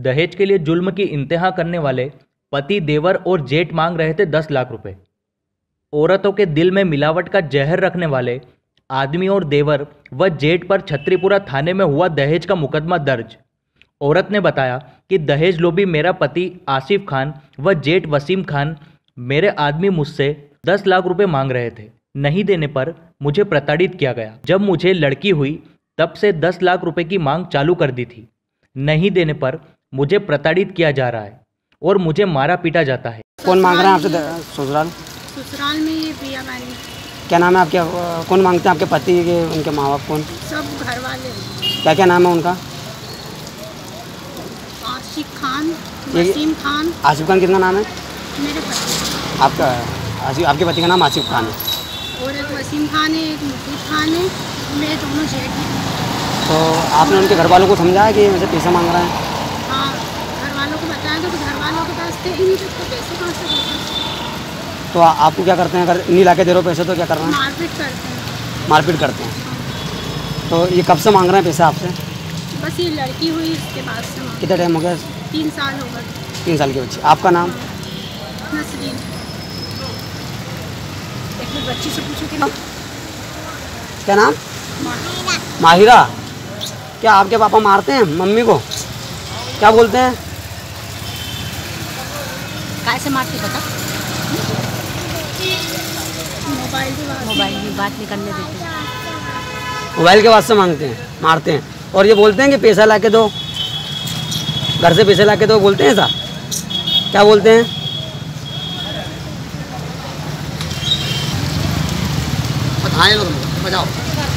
दहेज के लिए जुल्म की इंतहा करने वाले पति, देवर और जेठ मांग रहे थे 10 लाख रुपए। औरतों के दिल में मिलावट का जहर रखने वाले आदमी और देवर व जेठ पर छत्रीपुरा थाने में हुआ दहेज का मुकदमा दर्ज। औरत ने बताया कि दहेज लोभी मेरा पति आसिफ खान व जेठ वसीम खान, मेरे आदमी मुझसे 10 लाख रुपए मांग रहे थे। नहीं देने पर मुझे प्रताड़ित किया गया। जब मुझे लड़की हुई तब से 10 लाख रुपए की मांग चालू कर दी थी। नहीं देने पर मुझे प्रताड़ित किया जा रहा है और मुझे मारा पीटा जाता है। कौन मांग रहा है आपसे ससुराल? ससुराल में ये पिया मैंने। क्या नाम है आपके? कौन मांगते हैं आपके पति के? उनके माँ बाप कौन? सब घर वाले। क्या क्या नाम है उनका? आसिफ खान, वसीम खान। आसिफ खान कितना नाम है? मेरे पति। आपका आपके पति का नाम आसिफ खान है और एक वसीम खान है, एक मुफीद खान है, मेरे दोनों जेठ हैं। तो आपने उनके घर वालों को समझाया कि मुझे पैसा मांग रहा है? हाँ, घर वालों को बताया तो घर वालों के पास थे ही नहीं, तो पैसे कहाँ से देते? तो आपको क्या करते हैं अगर नहीं ला के दे रहे हो पैसे तो क्या कर रहे हैं? मारपीट करते हैं। मारपीट करते हैं। तो ये कब से मांग रहे हैं पैसा आपसे? बस ये लड़की हुई इसके बाद से। कितना टाइम हो गया? 3 साल हो गए। 3 साल की बच्ची। आपका नाम? नसरीन। एक मिनट बच्ची से पूछो कि क्या नाम? माहिरा। क्या आपके पापा मारते हैं मम्मी को? क्या बोलते हैं? कैसे मारती पता? मोबाइल की बात नहीं करने देते। मोबाइल के वास्ते मांगते हैं, मारते हैं। और ये बोलते हैं कि पैसा ला के दो, घर से पैसे ला के दो, बोलते हैं ऐसा? क्या बोलते हैं? बताएं लोग, बजाओ।